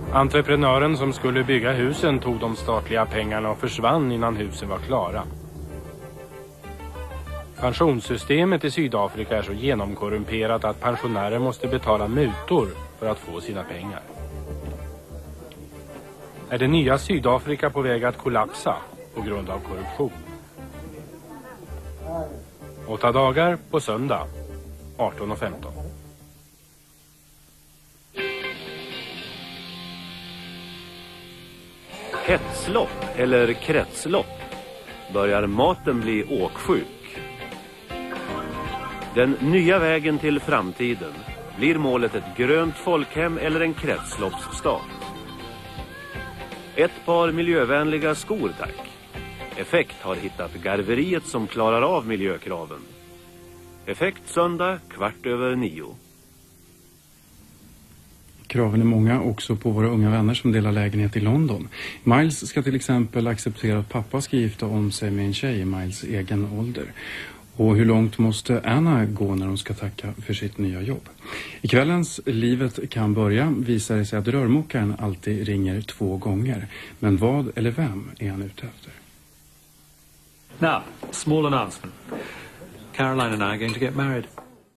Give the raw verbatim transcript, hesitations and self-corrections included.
Entreprenören som skulle bygga husen tog de statliga pengarna och försvann innan husen var klara. Pensionssystemet i Sydafrika är så genomkorrumperat att pensionärer måste betala mutor för att få sina pengar. Är det nya Sydafrika på väg att kollapsa på grund av korruption? Åtta dagar på söndag, arton och femton. Hetslopp eller kretslopp. Börjar maten bli åksjuk? Den nya vägen till framtiden. Blir målet ett grönt folkhem eller en kretsloppsstat? Ett par miljövänliga skor, tack. Effekt har hittat garveriet som klarar av miljökraven. Effekt söndag, kvart över nio. Kraven är många också på våra unga vänner som delar lägenhet i London. Miles ska till exempel acceptera att pappa ska gifta om sig med en tjej i Miles egen ålder. Och hur långt måste Anna gå när hon ska tacka för sitt nya jobb? I kvällens Livet kan börja visar det sig att rörmokaren alltid ringer två gånger. Men vad eller vem är han ute efter? Now, small announcement. Caroline and I are going to get married.